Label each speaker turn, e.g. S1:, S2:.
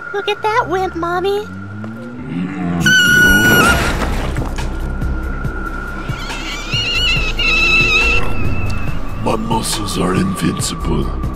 S1: Look at that wimp, Mommy.
S2: My muscles are invincible.